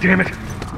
Damn it!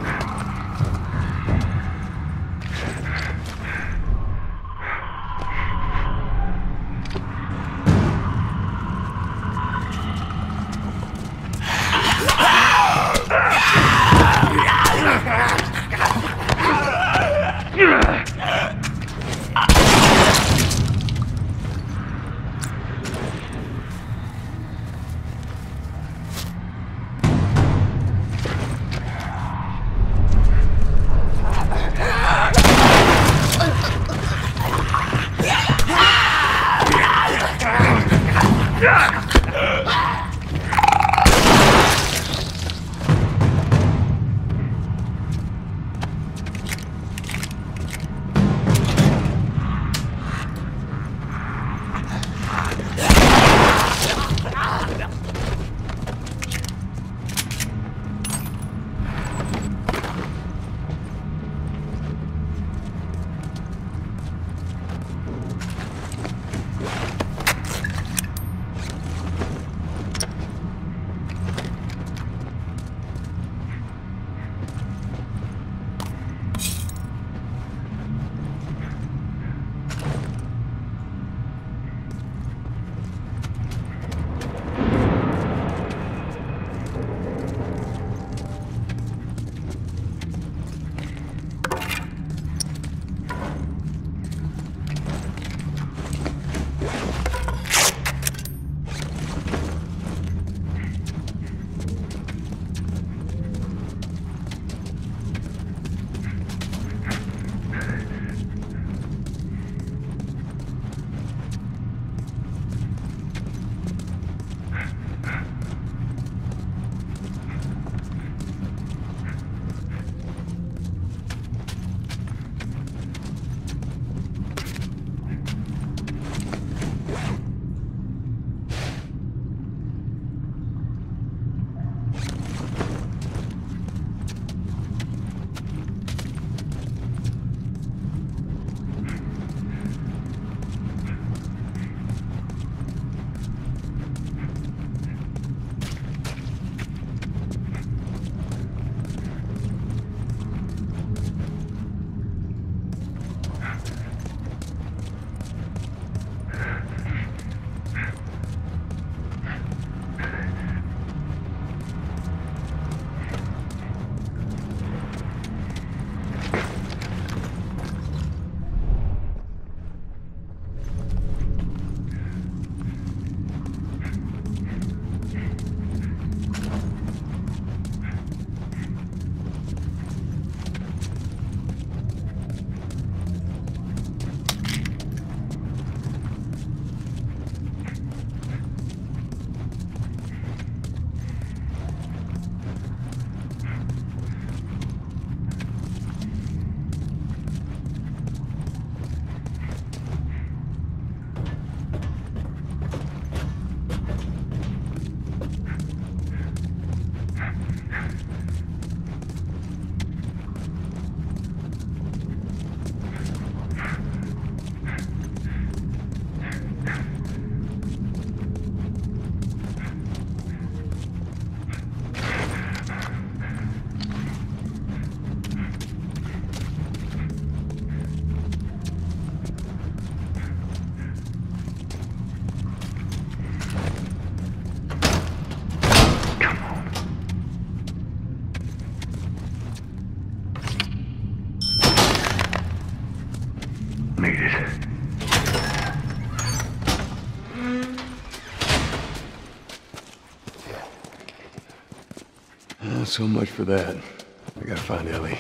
So much for that. I gotta find Ellie.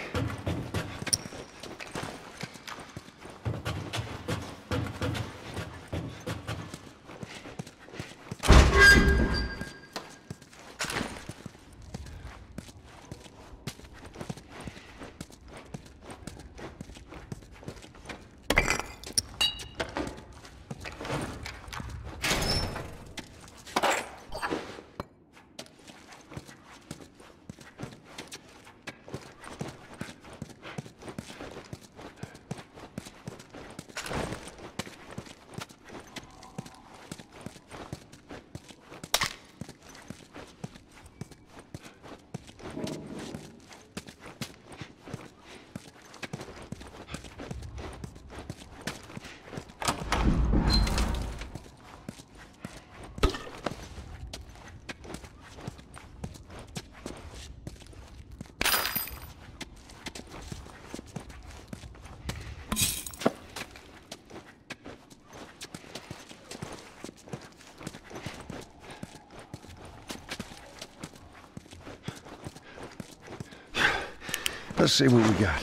Let's see what we got.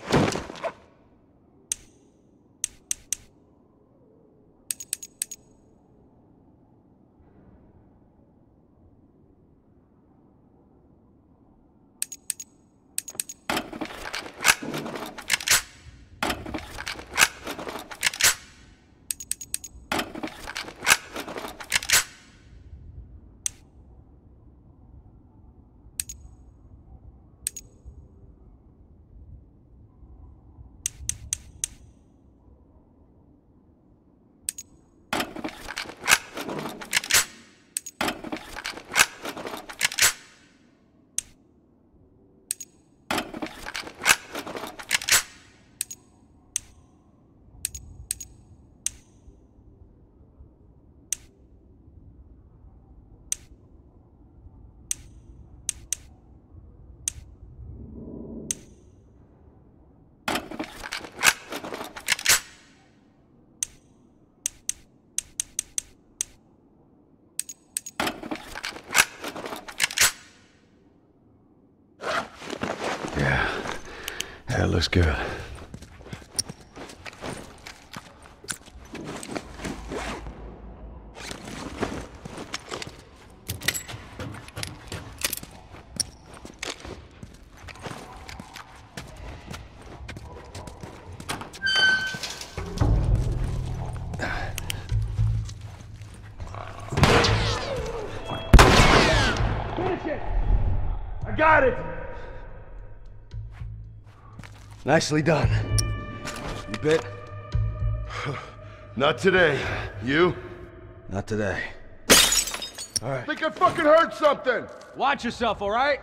Yeah, that looks good. Finish it! I got it! Nicely done. You bit? Not today. You? Not today. All right. Think I fucking heard something! Watch yourself, all right?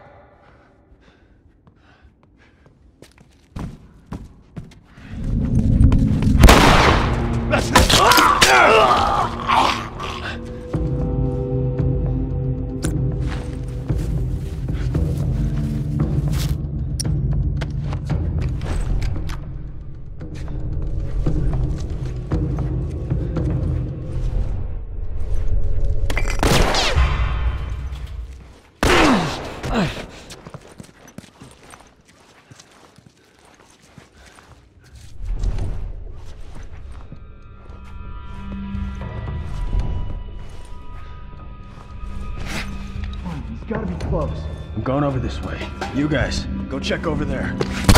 He's gotta be close. I'm going over this way. You guys, go check over there.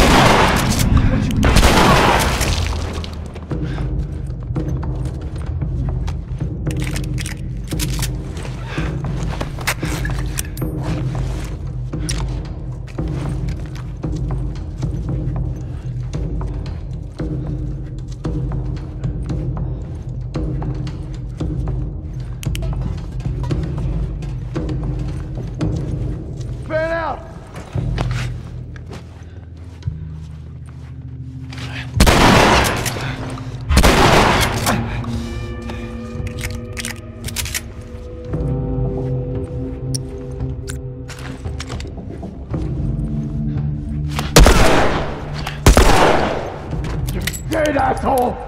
Fan out! Dead asshole!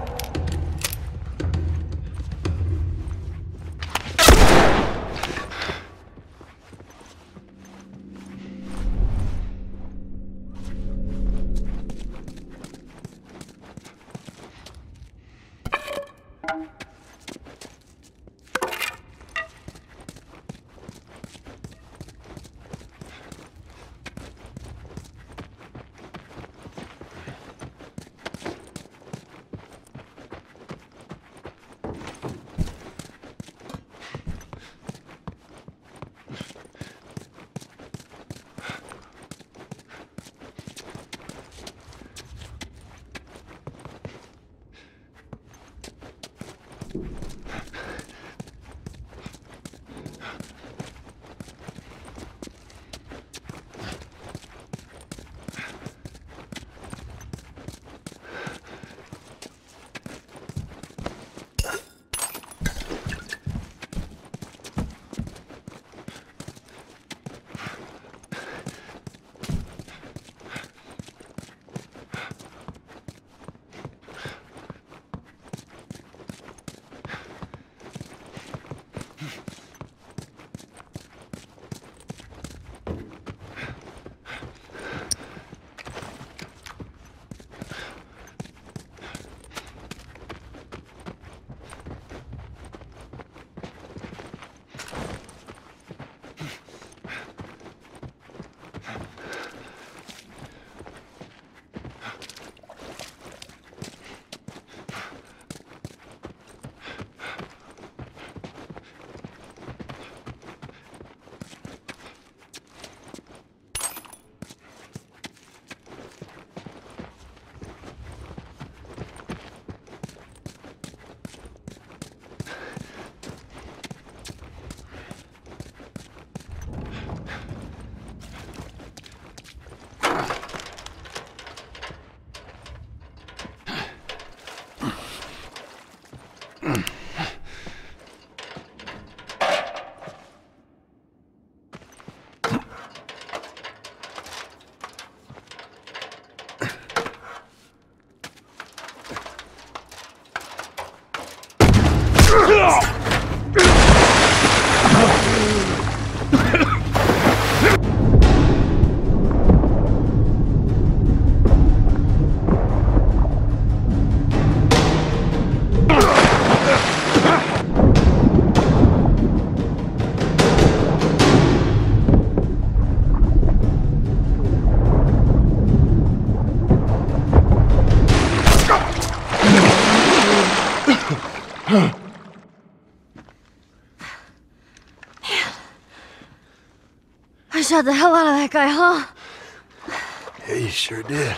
I shot the hell out of that guy, huh? Yeah, you sure did.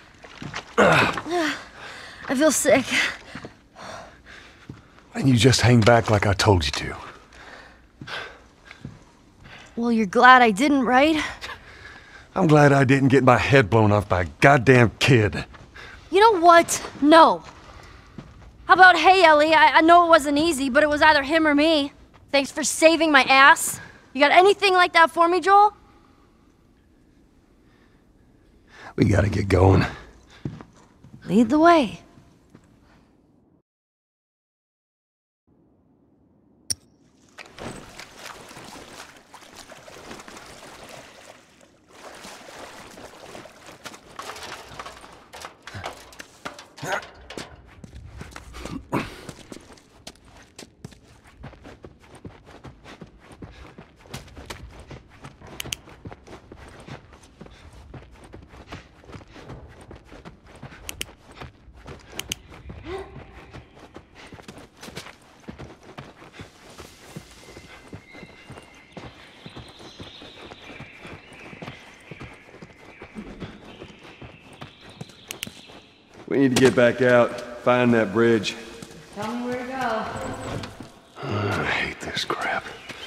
I feel sick. And you just hang back like I told you to. Well, you're glad I didn't, right? I'm glad I didn't get my head blown off by a goddamn kid. You know what? No. How about, hey, Ellie, I know it wasn't easy, but it was either him or me. Thanks for saving my ass. You got anything like that for me, Joel? We gotta get going. Lead the way. We need to get back out, find that bridge. Tell me where to go. I hate this crap.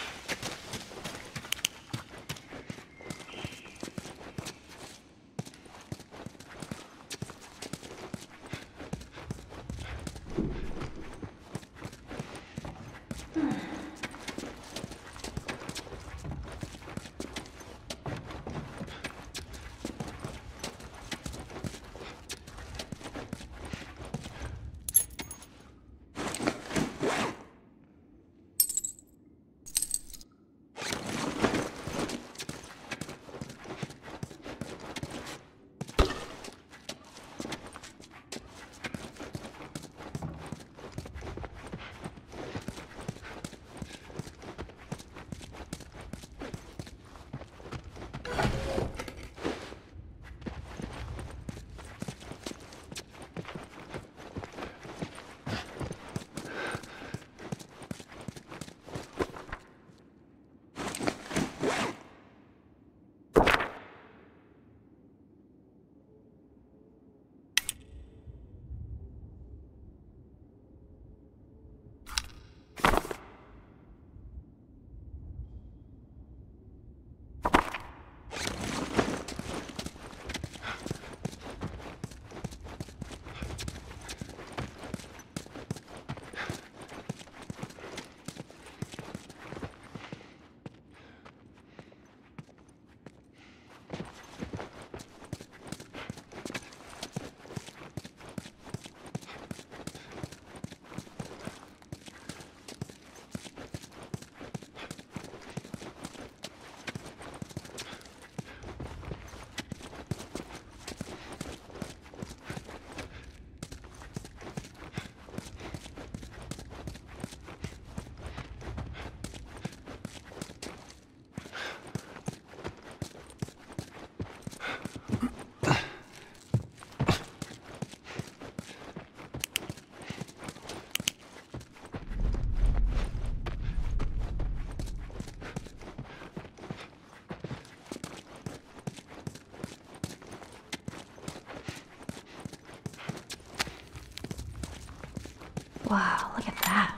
Wow, look at that.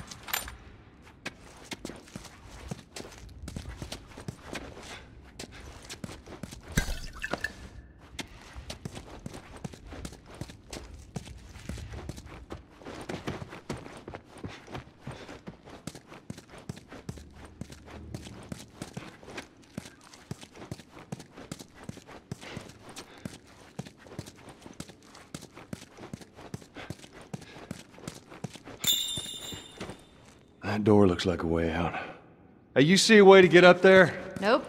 That door looks like a way out. Hey, you see a way to get up there? Nope.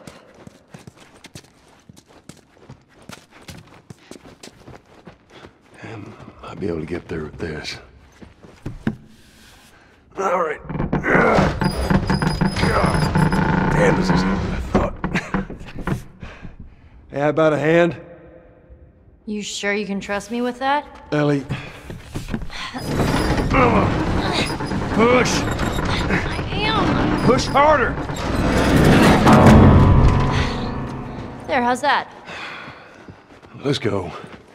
I'll be able to get there with this. All right. Damn, this is easier than I thought. Hey, how about a hand? You sure you can trust me with that? Ellie. Push! I am. Push harder! There, how's that? Let's go.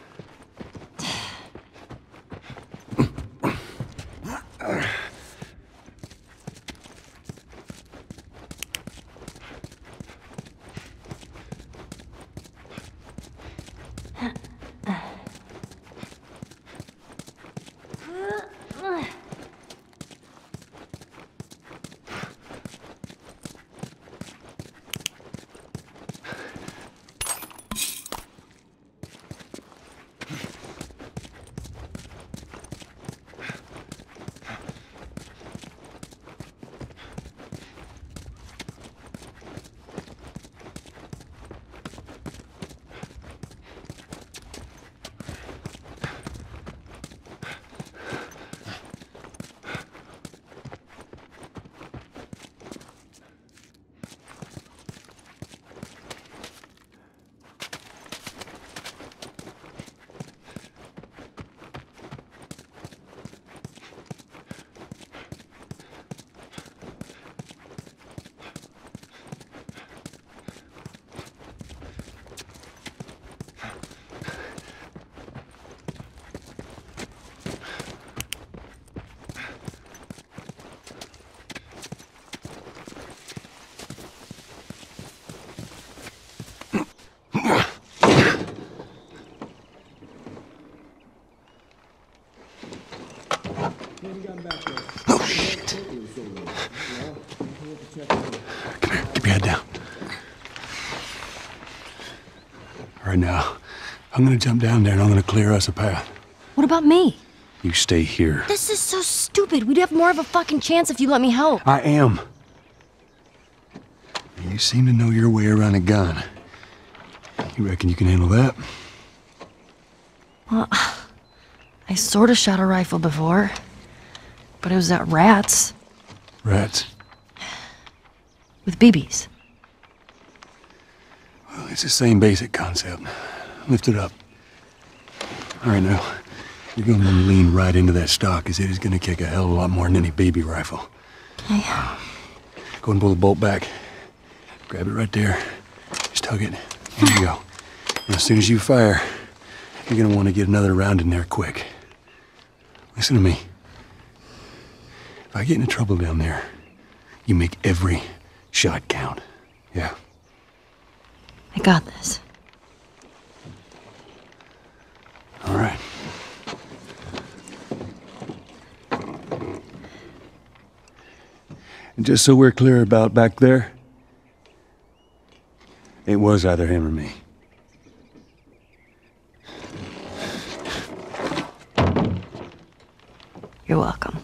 Oh, shit. Come here, keep your head down. All right, now, I'm gonna jump down there and I'm gonna clear us a path. What about me? You stay here. This is so stupid. We'd have more of a fucking chance if you let me help. I am. You seem to know your way around a gun. You reckon you can handle that? Well, I sort of shot a rifle before, but it was at rats Rats? with BBs. Well, it's the same basic concept. Lift it up. All right, now, you're gonna lean right into that stock, as it is gonna kick a hell of a lot more than any baby rifle. Okay. Go and pull the bolt back. Grab it right there. Just tug it. Here you go. And as soon as you fire, you're gonna want to get another round in there quick. Listen to me. If I get into trouble down there, you make every shot count. Yeah? I got this. All right. And just so we're clear about back there, it was either him or me. You're welcome.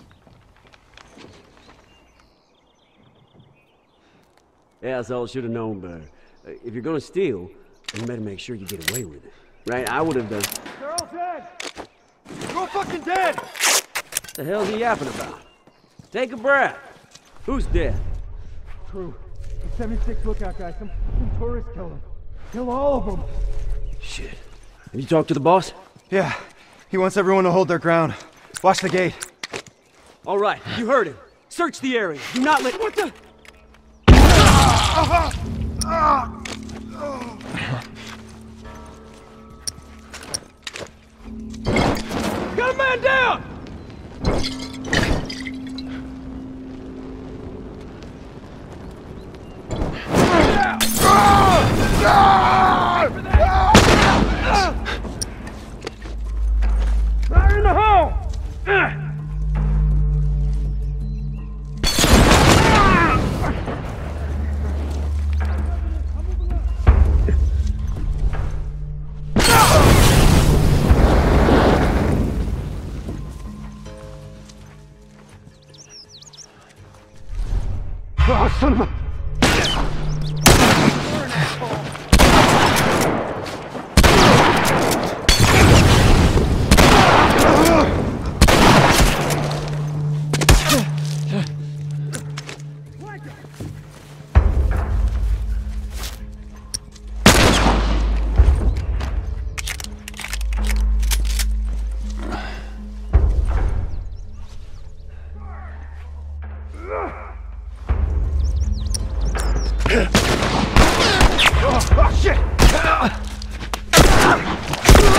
Yeah, that's all I should have known better. If you're gonna steal, you better make sure you get away with it. Right? I would have done. They're all dead! You're all fucking dead! What the hell's he yapping about? Take a breath. Who's dead? Crew. The 76 lookout guy. Some tourists killed him. Kill all of them. Shit. Have you talked to the boss? Yeah, he wants everyone to hold their ground. Watch the gate. All right, you heard him. Search the area. Do not let. What the? Got a man down! Fire in the hole!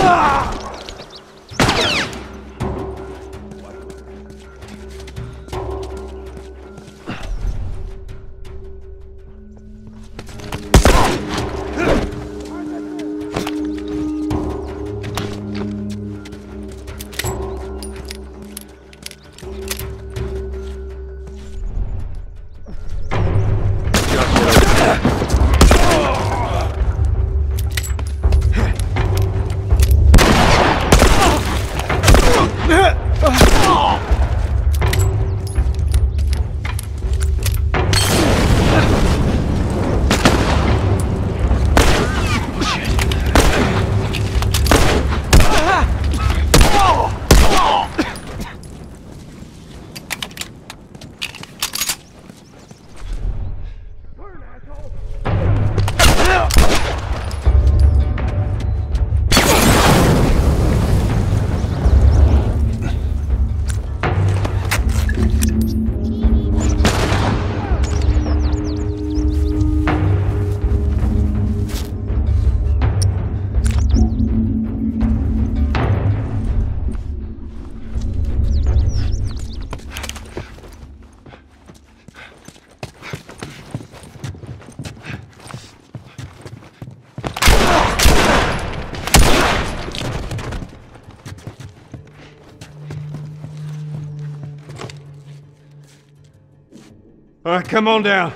All right, come on down.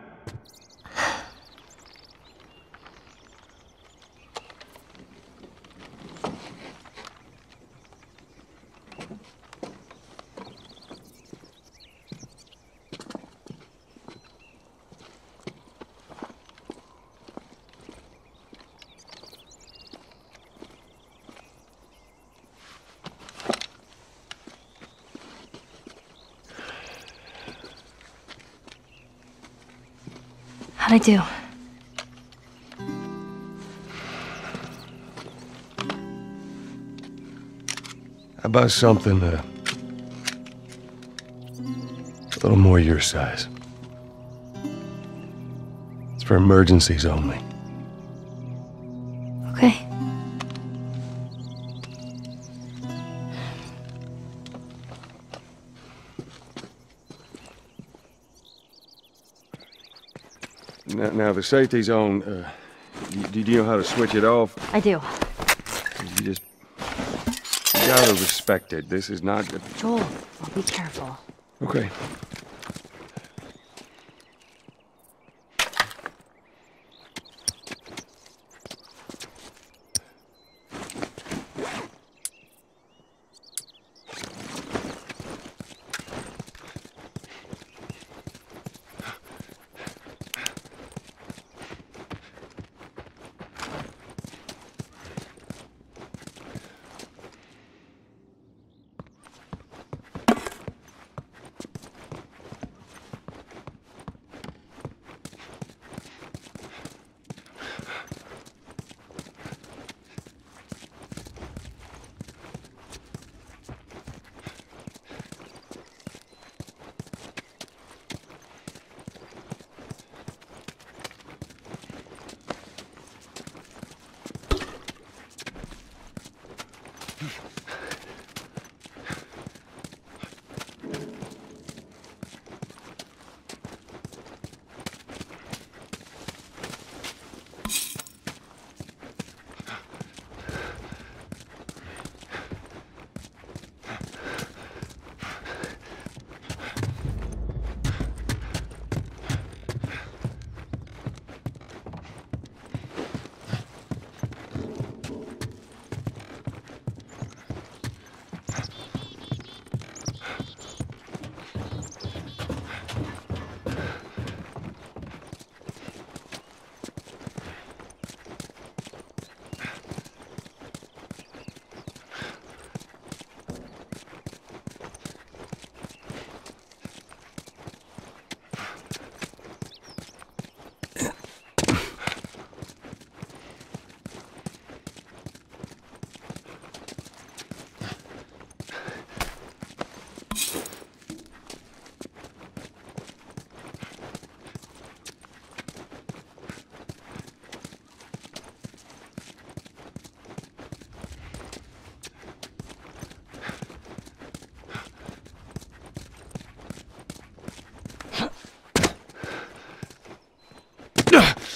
How'd I do? How about something a little more your size? It's for emergencies only. Okay. Now the safety's on. Do you know how to switch it off? I do. You gotta respect it. This is not good. Joel, I'll be careful. Okay.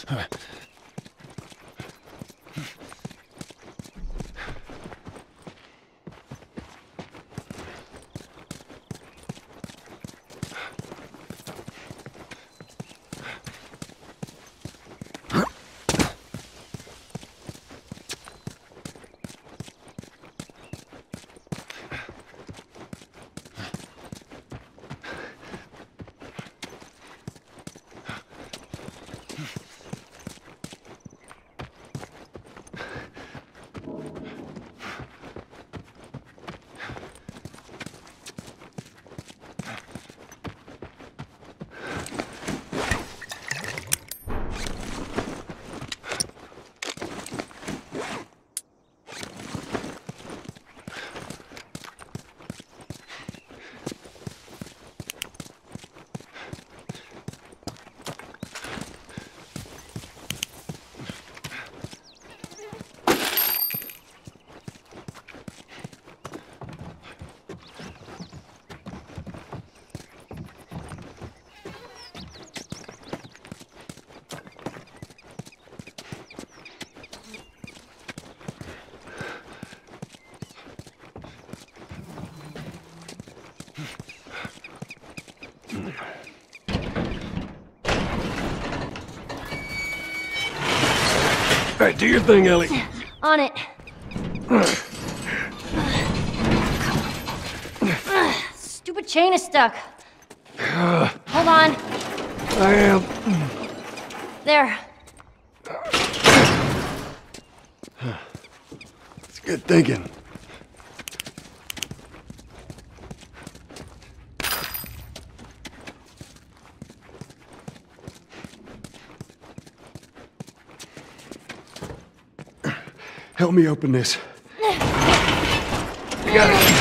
All right, do your thing, Ellie. On it. Stupid chain is stuck. Hold on. I am. There. It's good thinking. Help me open this. I got it.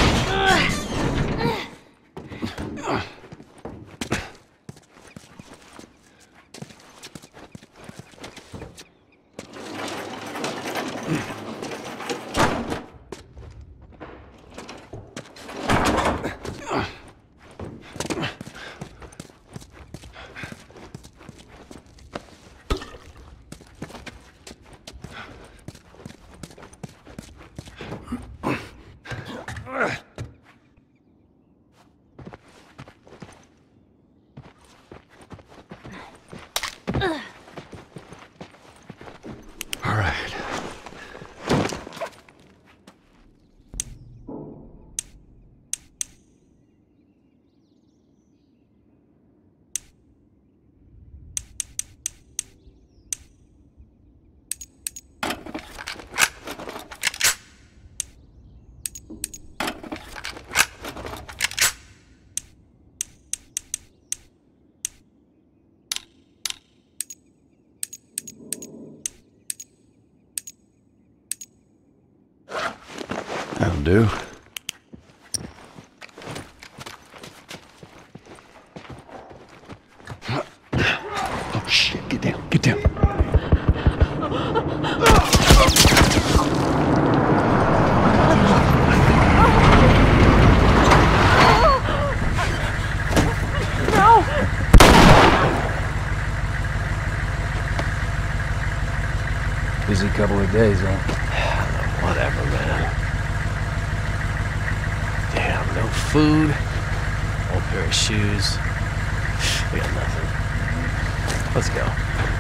All right. That'll do. Oh shit, get down, get down. No! Busy couple of days, huh? Whatever, man. Damn, no food, old pair of shoes. We got nothing. Let's go.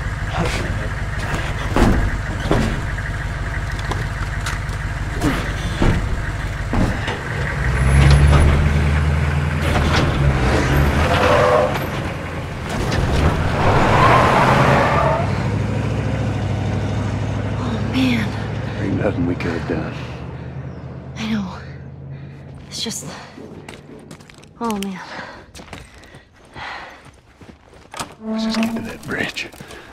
Ain't nothing we could have done. I know. It's just... Oh, man. Let's just get to that bridge.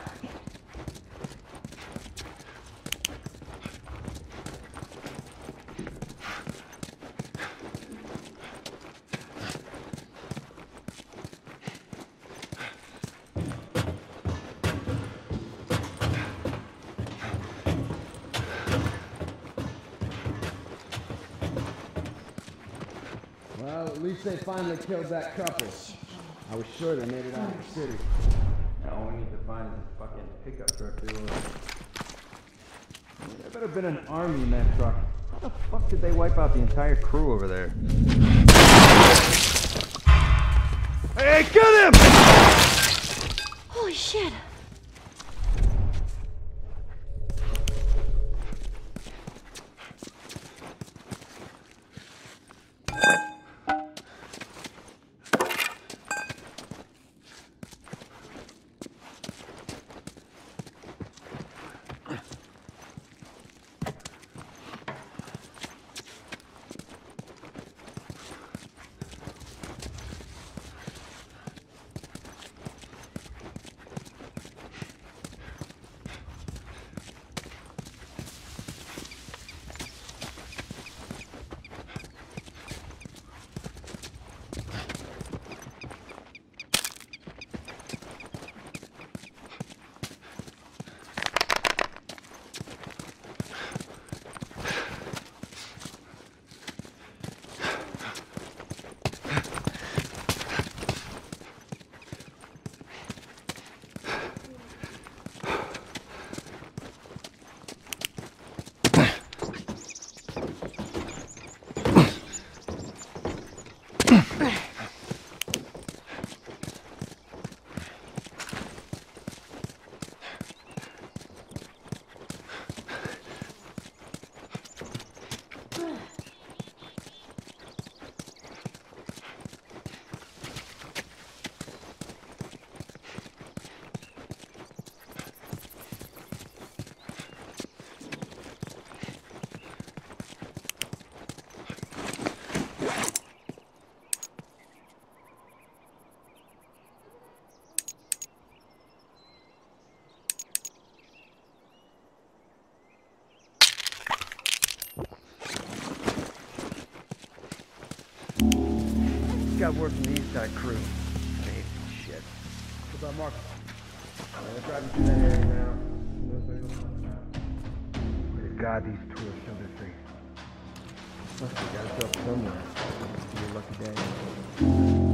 Well, at least they finally killed that couple. I was sure they made it out of the city. Now we need to find find is a fucking pickup truck they were. There better have been an army in that truck. How the fuck did they wipe out the entire crew over there? Hey, get him! Holy shit. Got word from the East Side crew. Hey, shit. What about Marcus? They're driving through that area now. Who knows what he'll find out? Pray to God these tourists show their face. Must have got us up somewhere. Must be a lucky day.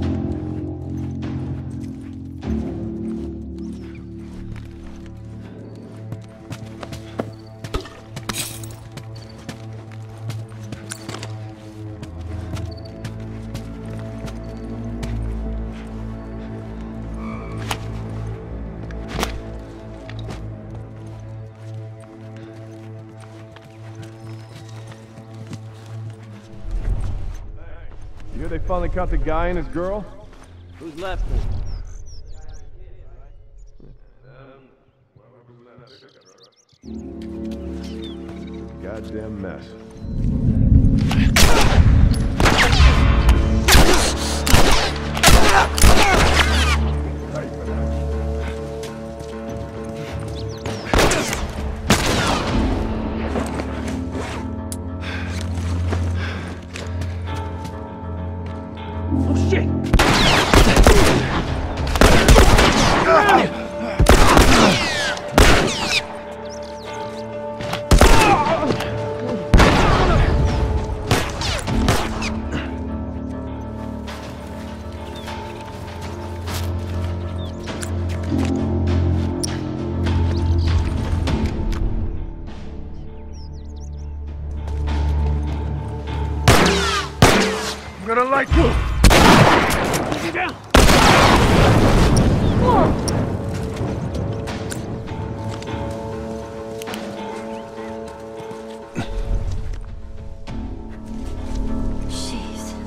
You hear they finally caught the guy and his girl? Who's left then? Goddamn mess. Oh shit! I'm gonna light you! Get you down! Jeez.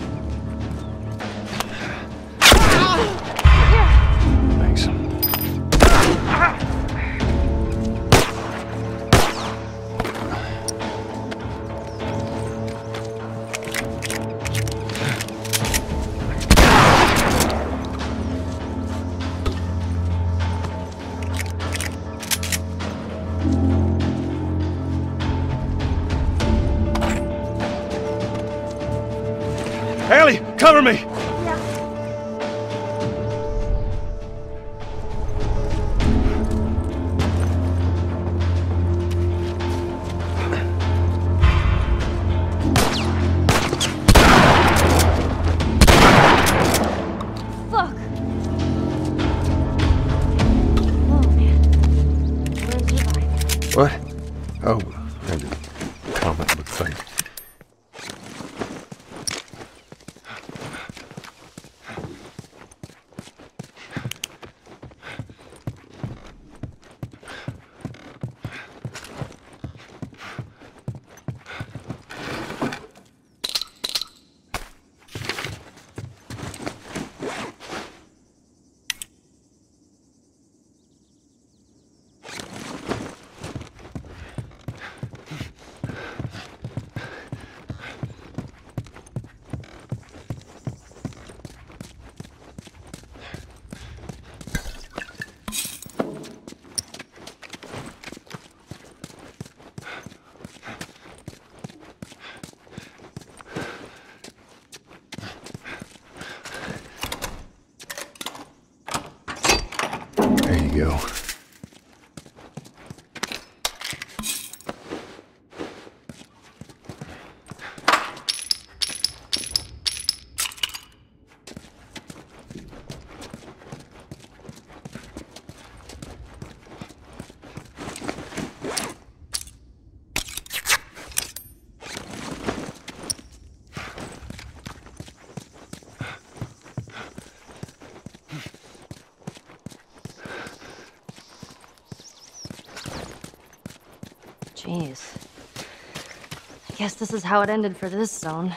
Thanks. Haley, cover me! Fuck. Oh man. What? Oh, I had a comic book fight. There you go. Jeez. I guess this is how it ended for this zone.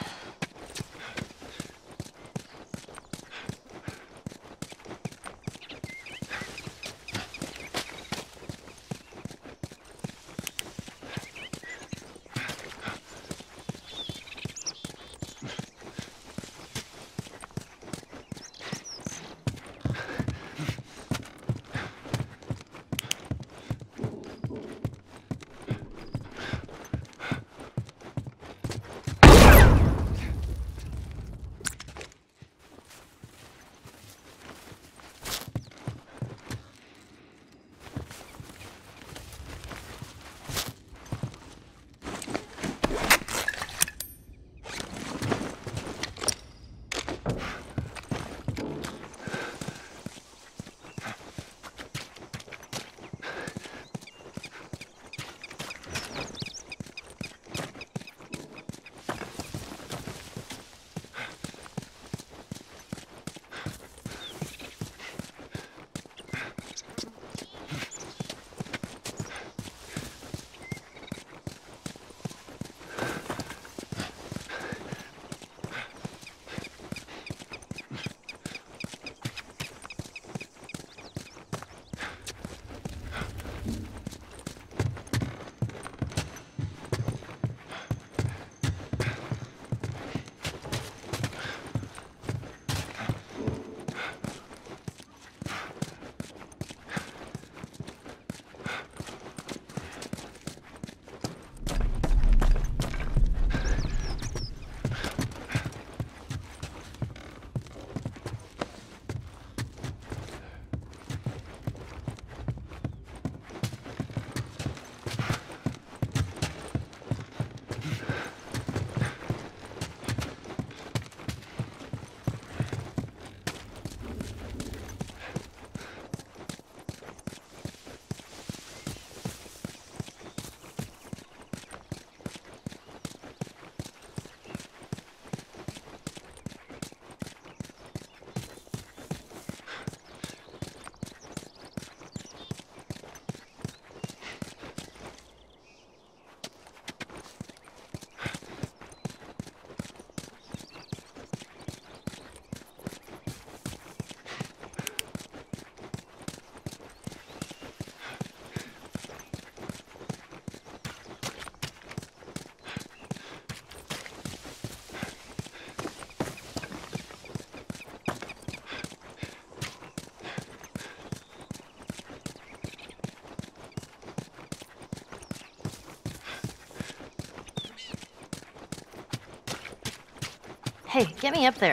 Hey, get me up there.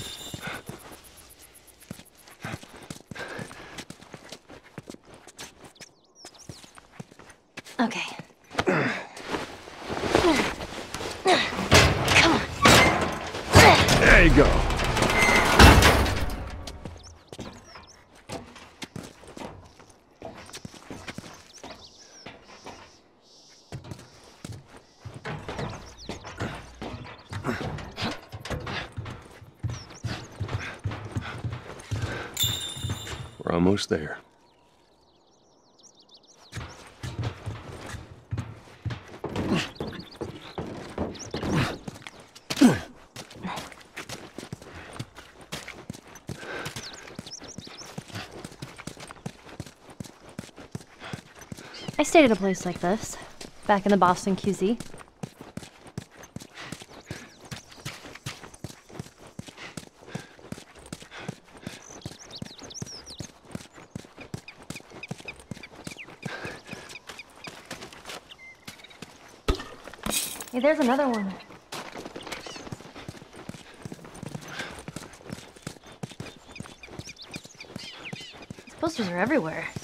Okay. Come on. There you go. almost there. I stayed at a place like this, back in the Boston QZ. Hey, there's another one. These posters are everywhere.